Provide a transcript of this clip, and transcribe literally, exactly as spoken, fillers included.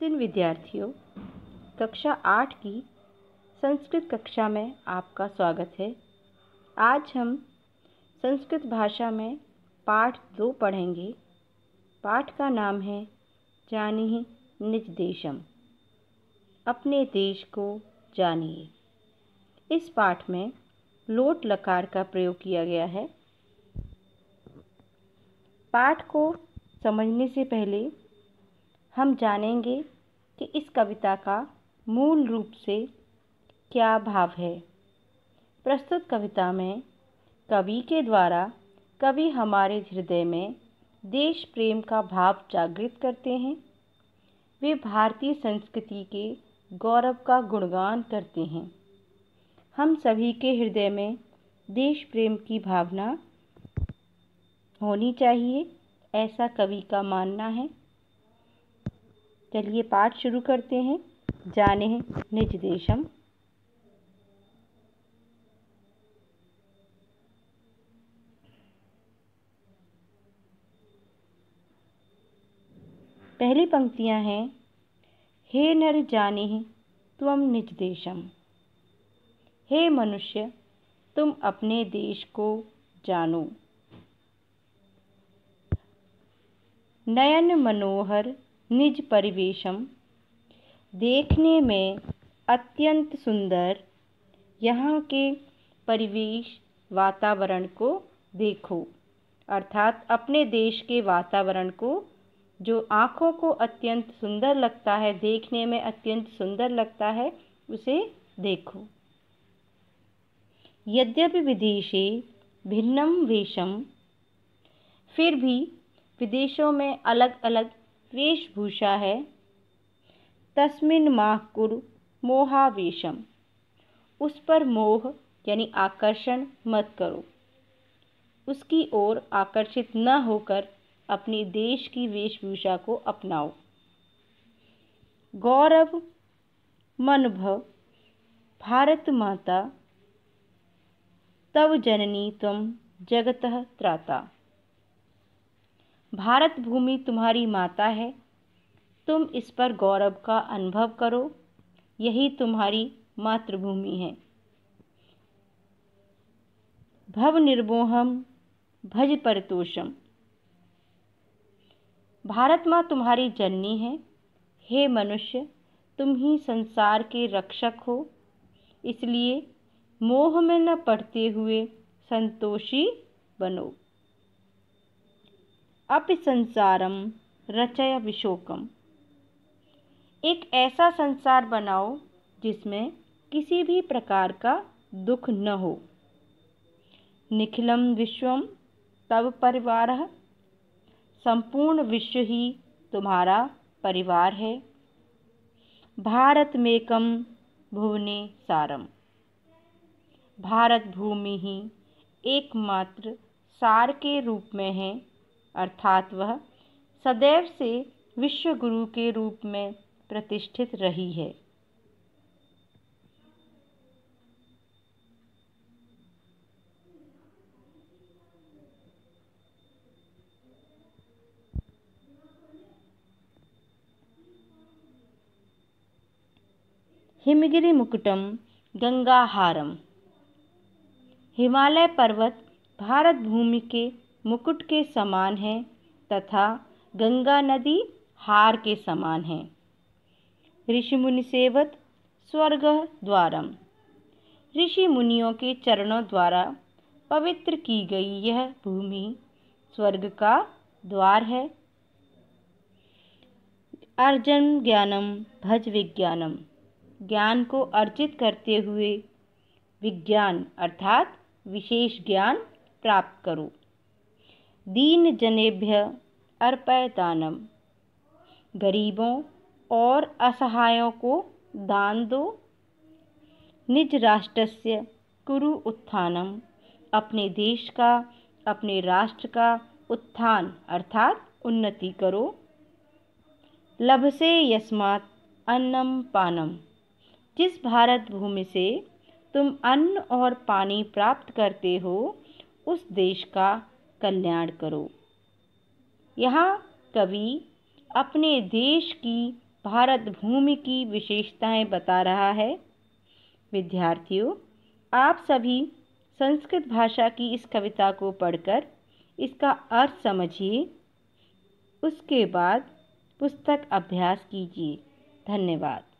दिन विद्यार्थियों, कक्षा आठ की संस्कृत कक्षा में आपका स्वागत है। आज हम संस्कृत भाषा में पाठ दो पढ़ेंगे। पाठ का नाम है जानीहि निज देशम, अपने देश को जानिए। इस पाठ में लोट लकार का प्रयोग किया गया है। पाठ को समझने से पहले हम जानेंगे कि इस कविता का मूल रूप से क्या भाव है। प्रस्तुत कविता में कवि के द्वारा कवि हमारे हृदय में देश प्रेम का भाव जागृत करते हैं। वे भारतीय संस्कृति के गौरव का गुणगान करते हैं। हम सभी के हृदय में देश प्रेम की भावना होनी चाहिए, ऐसा कवि का मानना है। चलिए पाठ शुरू करते हैं। जानीहि निज देशम। पहली पंक्तियां हैं, हे नर जानीहि त्वम निज देशम। हे मनुष्य, तुम अपने देश को जानो। नयन मनोहर निज परिवेशम, देखने में अत्यंत सुंदर यहाँ के परिवेश वातावरण को देखो। अर्थात अपने देश के वातावरण को, जो आँखों को अत्यंत सुंदर लगता है, देखने में अत्यंत सुंदर लगता है, उसे देखो। यद्यपि विदेशे भिन्नम वेशम, फिर भी विदेशों में अलग अलग वेशभूषा है। तस्मिन् मा कुरु मोहावेशम, उस पर मोह यानी आकर्षण मत करो। उसकी ओर आकर्षित न होकर अपनी देश की वेशभूषा को अपनाओ। गौरव मनभव भारत माता, तव जननी त्वं जगतः त्राता। भारत भूमि तुम्हारी माता है, तुम इस पर गौरव का अनुभव करो। यही तुम्हारी मातृभूमि है। भव निर्मोहम भज परितोषम, भारत माँ तुम्हारी जननी है। हे मनुष्य, तुम ही संसार के रक्षक हो, इसलिए मोह में न पड़ते हुए संतोषी बनो। अपि संसारम रचय विशोकम, एक ऐसा संसार बनाओ जिसमें किसी भी प्रकार का दुख न हो। निखिलम विश्वम तव परिवारः, संपूर्ण विश्व ही तुम्हारा परिवार है। भारतमेकं भुवने सारम, भारत भूमि ही एकमात्र सार के रूप में है, अर्थात वह सदैव से विश्व गुरु के रूप में प्रतिष्ठित रही है। हिमगिरि मुकुटम गंगाहारम, हिमालय पर्वत भारत भूमि के मुकुट के समान है तथा गंगा नदी हार के समान है। ऋषि मुनि सेवत स्वर्ग द्वारम, ऋषि मुनियों के चरणों द्वारा पवित्र की गई यह भूमि स्वर्ग का द्वार है। अर्जन ज्ञानम भज विज्ञानम, ज्ञान को अर्जित करते हुए विज्ञान अर्थात विशेष ज्ञान प्राप्त करो। दीन जनेभ्य अर्पय दानम, गरीबों और असहायों को दान दो। निज राष्ट्रस्य कुरु उत्थानम, अपने देश का, अपने राष्ट्र का उत्थान अर्थात उन्नति करो। लभसे यस्मात् अन्नम पानम, जिस भारत भूमि से तुम अन्न और पानी प्राप्त करते हो, उस देश का कल्याण करो। यहाँ कवि अपने देश की भारत भूमि की विशेषताएं बता रहा है। विद्यार्थियों, आप सभी संस्कृत भाषा की इस कविता को पढ़कर इसका अर्थ समझिए। उसके बाद पुस्तक अभ्यास कीजिए। धन्यवाद।